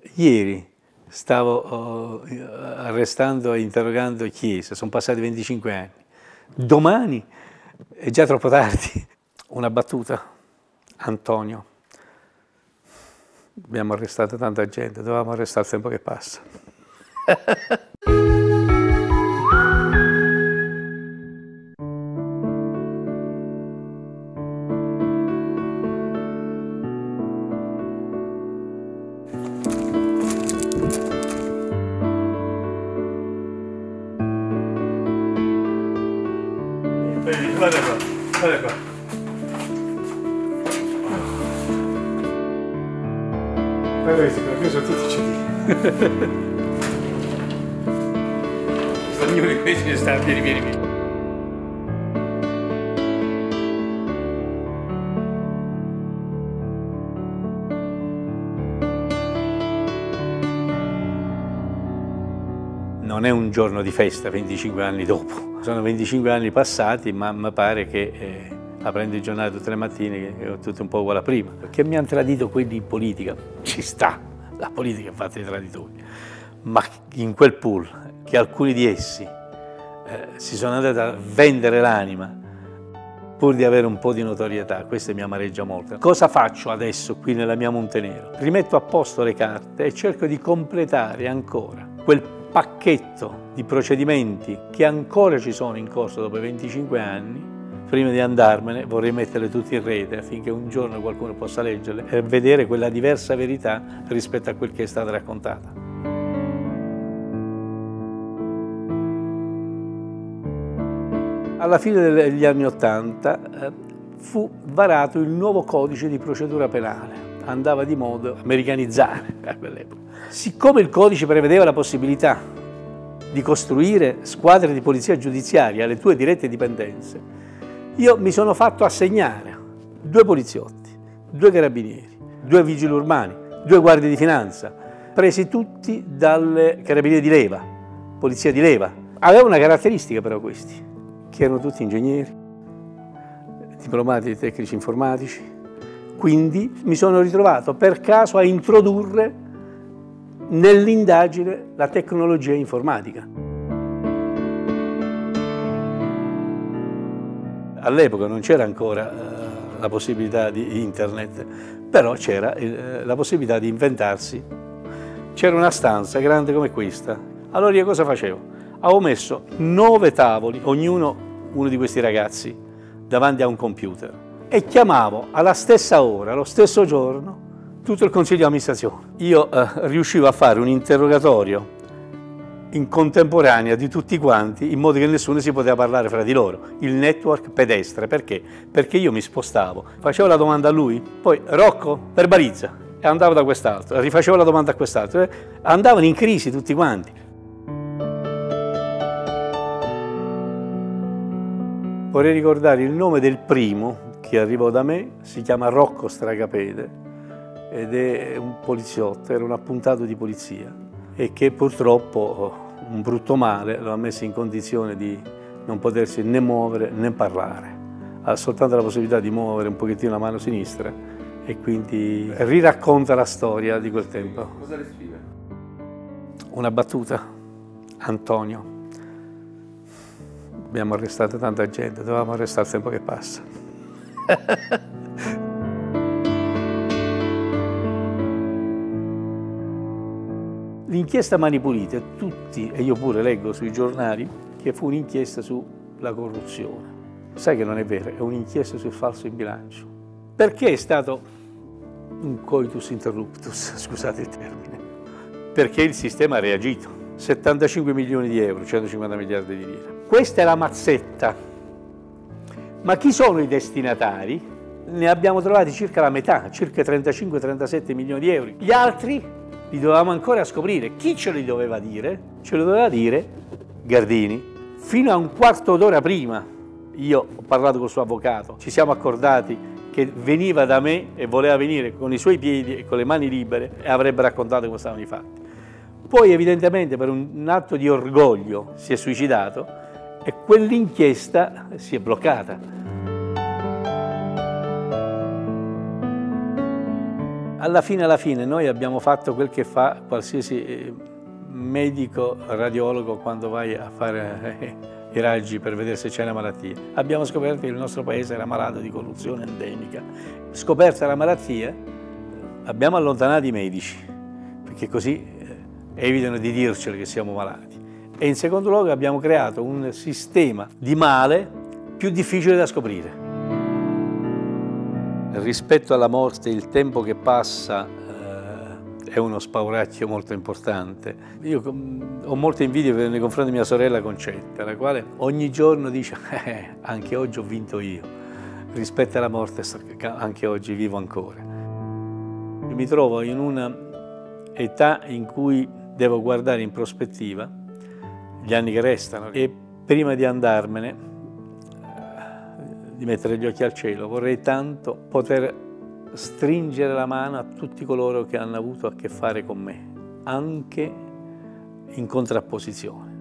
Ieri stavo arrestando e interrogando Chiesa, sono passati 25 anni. Domani è già troppo tardi. Una battuta, Antonio. Abbiamo arrestato tanta gente, dovevamo arrestare il tempo che passa. Guarda qua, guarda qua. Guarda questi qua, qui sono tutti CD. Ognuno di questi sta vieni. Non è un giorno di festa 25 anni dopo. Sono 25 anni passati, ma mi pare che aprendo il giornale tutte le mattine è tutto un po' uguale a prima. Perché mi hanno tradito quelli in politica. Ci sta, la politica è fatta di traditori. Ma in quel pool, che alcuni di essi si sono andati a vendere l'anima pur di avere un po' di notorietà, questo mi amareggia molto. Cosa faccio adesso qui nella mia Montenero? Rimetto a posto le carte e cerco di completare ancora quel pacchetto di procedimenti che ancora ci sono in corso dopo 25 anni. Prima di andarmene vorrei metterle tutte in rete affinché un giorno qualcuno possa leggerle e vedere quella diversa verità rispetto a quel che è stata raccontata. Alla fine degli anni '80 fu varato il nuovo codice di procedura penale. Andava di moda americanizzare a quell'epoca. Siccome il codice prevedeva la possibilità di costruire squadre di polizia giudiziaria alle tue dirette dipendenze, io mi sono fatto assegnare 2 poliziotti, 2 carabinieri, 2 vigili urbani, 2 guardie di finanza, presi tutti dalle carabinieri di leva, polizia di leva. Aveva una caratteristica però questi, che erano tutti ingegneri, diplomati tecnici informatici. Quindi mi sono ritrovato per caso a introdurre nell'indagine la tecnologia informatica. All'epoca non c'era ancora la possibilità di internet, però c'era la possibilità di inventarsi. C'era una stanza grande come questa. Allora io cosa facevo? Avevo messo 9 tavoli, ognuno uno di questi ragazzi, davanti a un computer e chiamavo alla stessa ora, allo stesso giorno, tutto il consiglio di amministrazione. Io riuscivo a fare un interrogatorio in contemporanea di tutti quanti, in modo che nessuno si poteva parlare fra di loro. Il network pedestre, perché? Perché io mi spostavo, facevo la domanda a lui, poi Rocco verbalizza, e andavo da quest'altro, rifacevo la domanda a quest'altro, andavano in crisi tutti quanti. Vorrei ricordare il nome del primo che arrivò da me, si chiama Rocco Stragapede, ed è un poliziotto, era un appuntato di polizia e che purtroppo un brutto male lo ha messo in condizione di non potersi né muovere né parlare. Ha soltanto la possibilità di muovere un pochettino la mano sinistra e quindi riracconta la storia di quel tempo. Cosa le scrive? Una battuta, Antonio. Abbiamo arrestato tanta gente, dovevamo arrestare il tempo che passa. L'inchiesta Mani Pulite, tutti, e io pure leggo sui giornali, che fu un'inchiesta sulla corruzione. Sai che non è vero, è un'inchiesta sul falso in bilancio. Perché è stato un coitus interruptus, scusate il termine? Perché il sistema ha reagito. 75 milioni di euro, 150 miliardi di lire. Questa è la mazzetta. Ma chi sono i destinatari? Ne abbiamo trovati circa la metà, circa 35-37 milioni di euro. Gli altri li dovevamo ancora scoprire. Chi ce li doveva dire? Ce lo doveva dire Gardini. Fino a un quarto d'ora prima, io ho parlato col suo avvocato, ci siamo accordati che veniva da me e voleva venire con i suoi piedi e con le mani libere e avrebbe raccontato come stavano i fatti. Poi evidentemente per un atto di orgoglio si è suicidato e quell'inchiesta si è bloccata. Alla fine noi abbiamo fatto quel che fa qualsiasi medico radiologo quando vai a fare i raggi per vedere se c'è una malattia. Abbiamo scoperto che il nostro paese era malato di corruzione endemica. Scoperta la malattia, abbiamo allontanato i medici, perché così evitano di dircelo che siamo malati. E in secondo luogo abbiamo creato un sistema di male più difficile da scoprire. Rispetto alla morte, il tempo che passa è uno spauracchio molto importante. Io ho molte invidie nei confronti di mia sorella Concetta, la quale ogni giorno dice anche oggi ho vinto io. Rispetto alla morte anche oggi vivo ancora. Io mi trovo in una età in cui devo guardare in prospettiva gli anni che restano e prima di andarmene, di mettere gli occhi al cielo, vorrei tanto poter stringere la mano a tutti coloro che hanno avuto a che fare con me, anche in contrapposizione.